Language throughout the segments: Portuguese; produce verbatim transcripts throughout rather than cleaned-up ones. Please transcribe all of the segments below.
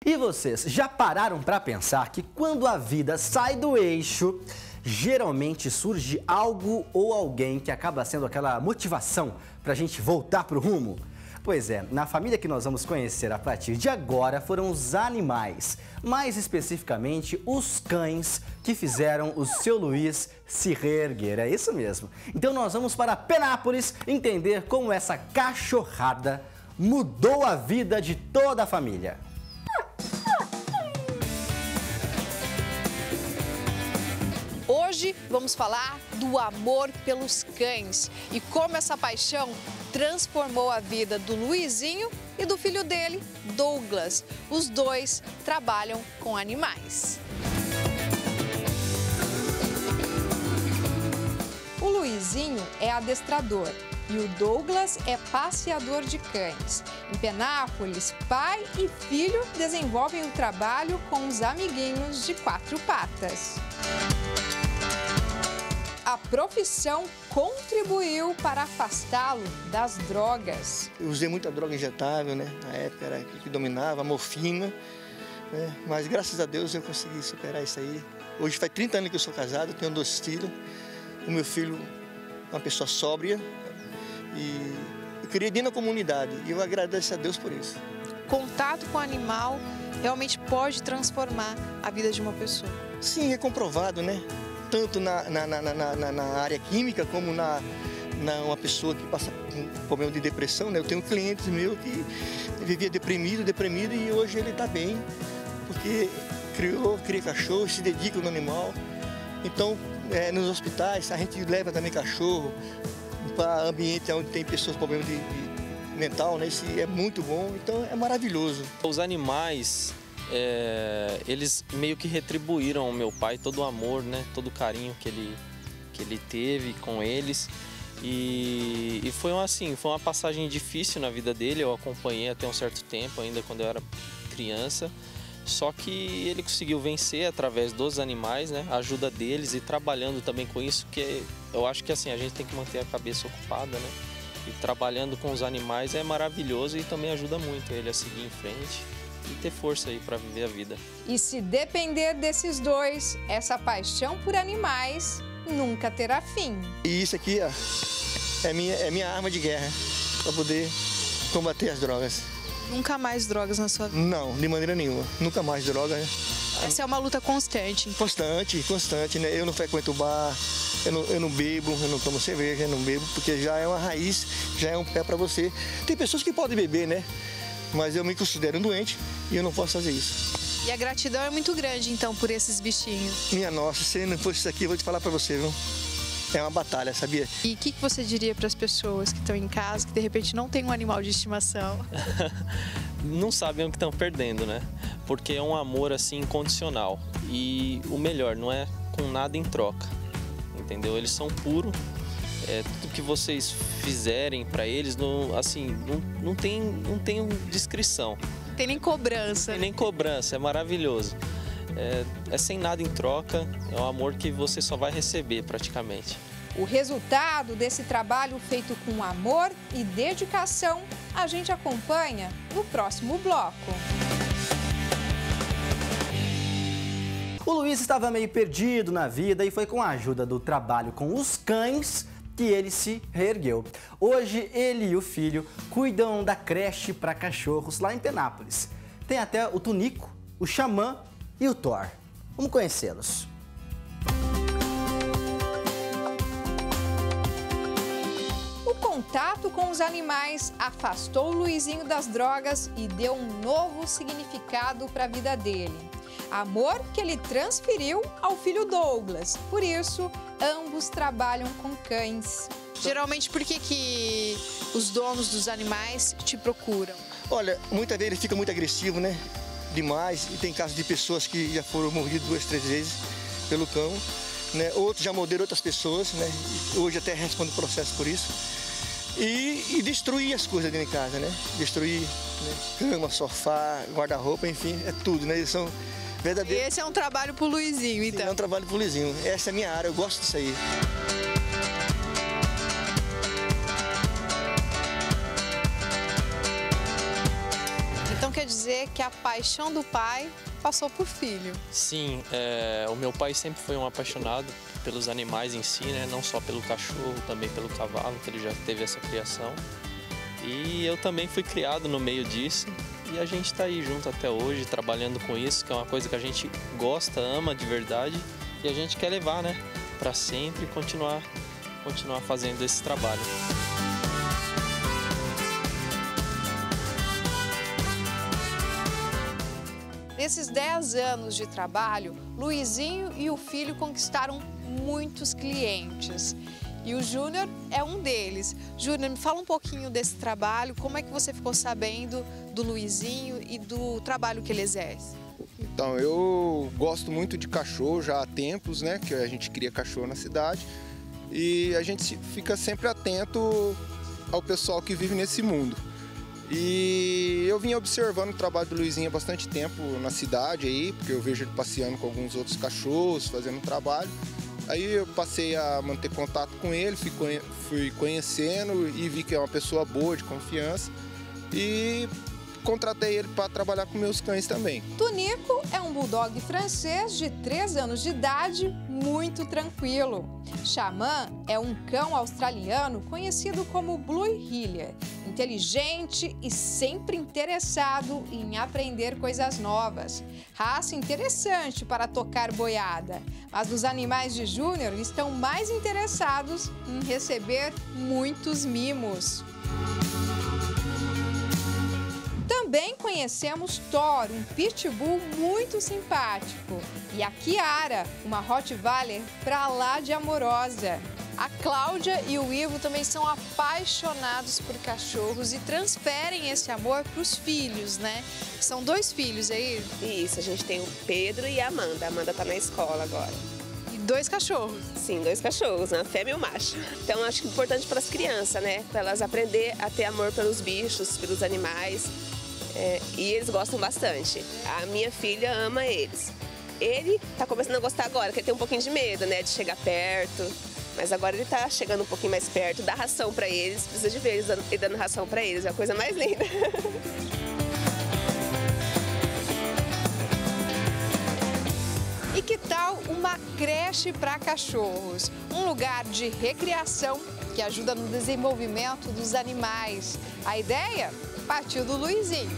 E vocês já pararam para pensar que quando a vida sai do eixo, geralmente surge algo ou alguém que acaba sendo aquela motivação para a gente voltar para o rumo? Pois é, na família que nós vamos conhecer a partir de agora foram os animais, mais especificamente os cães que fizeram o seu Luiz se reerguer, é isso mesmo. Então nós vamos para Penápolis entender como essa cachorrada mudou a vida de toda a família. Hoje vamos falar do amor pelos cães e como essa paixão transformou a vida do Luizinho e do filho dele, Douglas. Os dois trabalham com animais. O Luizinho é adestrador e o Douglas é passeador de cães. Em Penápolis, pai e filho desenvolvem o trabalho com os amiguinhos de quatro patas. A profissão contribuiu para afastá-lo das drogas. Eu usei muita droga injetável, né? Na época era que dominava, a morfina, né? Mas graças a Deus eu consegui superar isso aí. Hoje faz trinta anos que eu sou casado, tenho dois filhos. O meu filho é uma pessoa sóbria e eu queria ir na comunidade e eu agradeço a Deus por isso. Contato com o animal realmente pode transformar a vida de uma pessoa. Sim, é comprovado, né? Tanto na, na, na, na, na área química como na, na uma pessoa que passa por problema de depressão, né? Eu tenho clientes meus que vivia deprimido, deprimido e hoje ele está bem, porque criou, cria cachorro, se dedica no animal. Então, é, nos hospitais, a gente leva também cachorro para ambiente onde tem pessoas com problema de, de mental, né? Isso é muito bom, então é maravilhoso. Os animais... É, eles meio que retribuíram ao meu pai todo o amor, né, todo o carinho que ele, que ele teve com eles e, e foi, assim, foi uma passagem difícil na vida dele, eu acompanhei até um certo tempo, ainda quando eu era criança, só que ele conseguiu vencer através dos animais, né, a ajuda deles e trabalhando também com isso, que eu acho que assim, a gente tem que manter a cabeça ocupada, né, e trabalhando com os animais é maravilhoso e também ajuda muito ele a seguir em frente e ter força aí para viver a vida. E se depender desses dois, essa paixão por animais nunca terá fim. E isso aqui, ó, é minha, é minha arma de guerra para poder combater as drogas. Nunca mais drogas na sua vida? Não, de maneira nenhuma. Nunca mais droga. Né? Essa é uma luta constante. Constante, constante, né? Eu não frequento bar, eu não, eu não bebo, eu não tomo cerveja, eu não bebo, porque já é uma raiz, já é um pé para você. Tem pessoas que podem beber, né? Mas eu me considero um doente e eu não posso fazer isso. E a gratidão é muito grande, então, por esses bichinhos? Minha nossa, se não fosse isso aqui, eu vou te falar pra você, viu? É uma batalha, sabia? E o que, que você diria para as pessoas que estão em casa, que de repente não tem um animal de estimação? Não sabem o que estão perdendo, né? Porque é um amor, assim, incondicional. E o melhor, não é com nada em troca, entendeu? Eles são puros. É, tudo que vocês fizerem para eles, não, assim, não, não, tem, não tem descrição. Não tem nem cobrança. Não tem nem cobrança, é maravilhoso. É, é sem nada em troca, é um amor que você só vai receber praticamente. O resultado desse trabalho feito com amor e dedicação, a gente acompanha no próximo bloco. O Luiz estava meio perdido na vida e foi com a ajuda do trabalho com os cães que ele se reergueu. Hoje, ele e o filho cuidam da creche para cachorros lá em Penápolis. Tem até o Tunico, o Xamã e o Thor. Vamos conhecê-los. O contato com os animais afastou o Luizinho das drogas e deu um novo significado para a vida dele. Amor que ele transferiu ao filho Douglas. Por isso, ambos trabalham com cães. Geralmente, por que que os donos dos animais te procuram? Olha, muitas vezes ele fica muito agressivo, né? Demais. E tem casos de pessoas que já foram mordidas duas, três vezes pelo cão, né? Outros já morderam outras pessoas, né? E hoje até responde processo por isso. E, e destruir as coisas dentro de casa, né? Destruir, né? Cama, sofá, guarda-roupa, enfim, é tudo, né? Eles são verdadeiro. E esse é um trabalho pro Luizinho, então? Sim, é um trabalho pro Luizinho. Essa é a minha área, eu gosto disso aí. Então quer dizer dizer que a paixão do pai passou por filho. Sim, é, o meu pai sempre foi um apaixonado pelos animais em si, né? Não só pelo cachorro, também pelo cavalo, que ele já teve essa criação. E eu também fui criado no meio disso e a gente está aí junto até hoje, trabalhando com isso, que é uma coisa que a gente gosta, ama de verdade e a gente quer levar, né, para sempre e continuar, continuar fazendo esse trabalho. Nesses dez anos de trabalho, Luizinho e o filho conquistaram muitos clientes. E o Júnior é um deles. Júnior, me fala um pouquinho desse trabalho, como é que você ficou sabendo do Luizinho e do trabalho que ele exerce? Então, eu gosto muito de cachorro já há tempos, né? Que a gente cria cachorro na cidade. E a gente fica sempre atento ao pessoal que vive nesse mundo. E eu vim observando o trabalho do Luizinho há bastante tempo na cidade aí, porque eu vejo ele passeando com alguns outros cachorros, fazendo trabalho. Aí eu passei a manter contato com ele, fui conhecendo e vi que é uma pessoa boa, de confiança. E contratei ele para trabalhar com meus cães também. Tunico é um bulldog francês de três anos de idade, muito tranquilo. Xamã é um cão australiano conhecido como Blue Heeler, inteligente e sempre interessado em aprender coisas novas. Raça interessante para tocar boiada, mas os animais de Júnior estão mais interessados em receber muitos mimos. Também conhecemos Thor, um pitbull muito simpático, e a Kiara, uma Rottweiler pra lá de amorosa. A Cláudia e o Ivo também são apaixonados por cachorros e transferem esse amor para os filhos, né? São dois filhos aí? Isso, a gente tem o Pedro e a Amanda. A Amanda tá na escola agora. E dois cachorros? Sim, dois cachorros, uma fêmea e um macho. Então, acho que é importante para as crianças, né? Para elas aprender a ter amor pelos bichos, pelos animais. É, e eles gostam bastante. A minha filha ama eles. Ele tá começando a gostar agora, porque ele tem um pouquinho de medo, né? De chegar perto. Mas agora ele tá chegando um pouquinho mais perto, dá ração para eles. Precisa de ver eles dando, ele dando ração para eles. É a coisa mais linda. E que tal uma creche para cachorros? Um lugar de recreação que ajuda no desenvolvimento dos animais. A ideia partiu do Luizinho.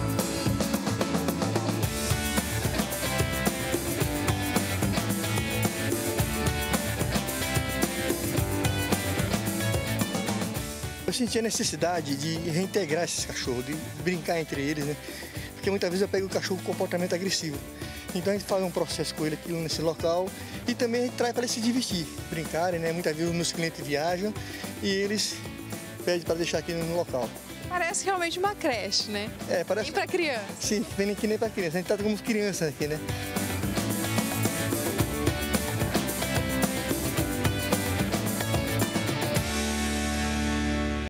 Eu senti a necessidade de reintegrar esses cachorros, de brincar entre eles, né? Porque muitas vezes eu pego o cachorro com comportamento agressivo. Então a gente faz um processo com ele aqui nesse local e também a gente traz para eles se divertir, brincarem, né? Muitas vezes os meus clientes viajam e eles pedem para deixar aqui no local. Parece realmente uma creche, né? É, parece. E para criança? Sim, vem aqui nem para criança. A gente trata como criança aqui, né?